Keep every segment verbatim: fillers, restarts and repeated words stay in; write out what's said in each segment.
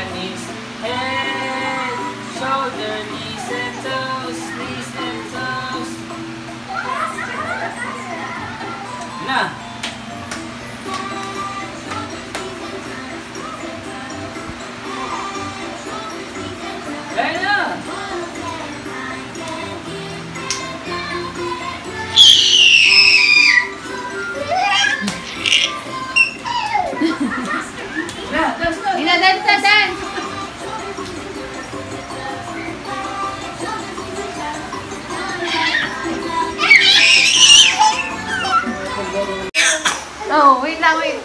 hips, head, shoulder, knees and toes, knees and toes. Na. Kaya na. Ina, dance na, dance! Oh, wait lang, wait.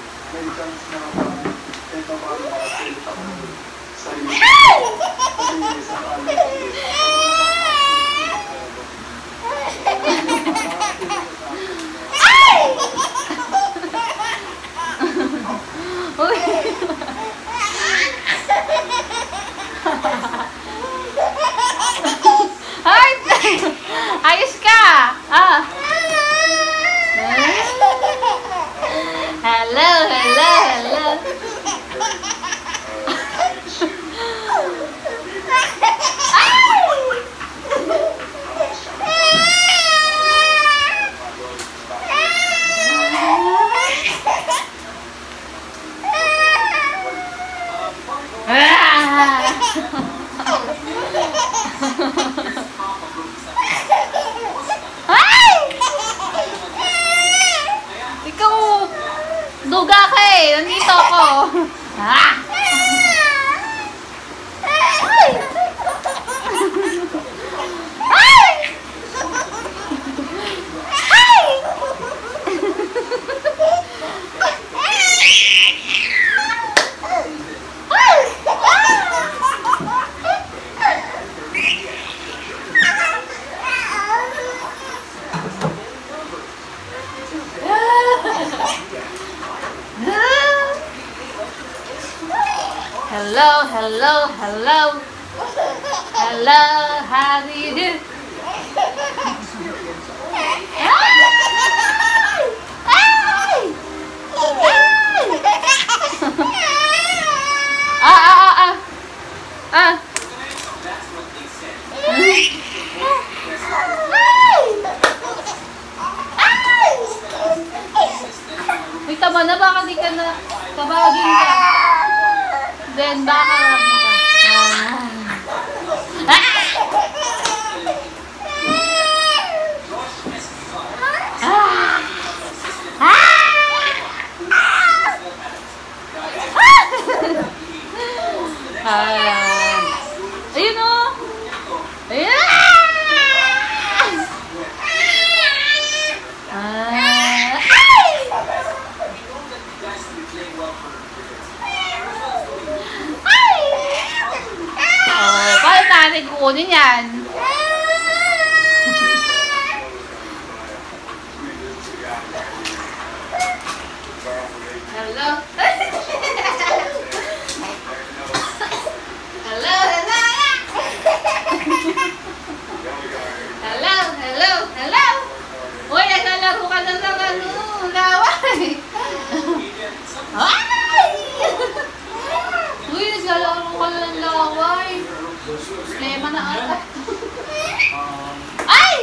Ay! Ayos ka! Ah! Hello, hello, hello! Ikaw, duga ka eh. Nandito ako. Ah! Hello, hello, hello. Hello, how do you do? Ah, ah, ah, ah. Ah. Uy, tama na, baka di ka na kabagin ka. Then, baka lang ka. Ah. Ah. Ah. Ah. Ayun o. Ayun. Ah. Oh, paano natin kukunin yan? Hello? Hello, hello! Hello, hello, hello! Uy, naglalaro ka na ng ano, laway! Ay! Uy, naglalaro ka na ng laway! Lema na ata. Ay!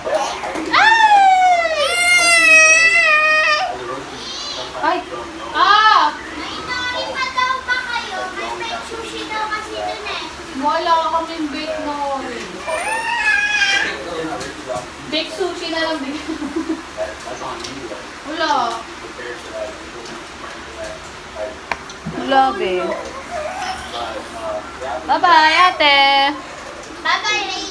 Ay! Ay! Ah! May nori pa daw ba kayo? May bake sushi daw kasi dun eh. Wala kaming bake nori. Bake sushi na lang din. Wala. Wala, be. Bye-bye, ate. Bye-bye,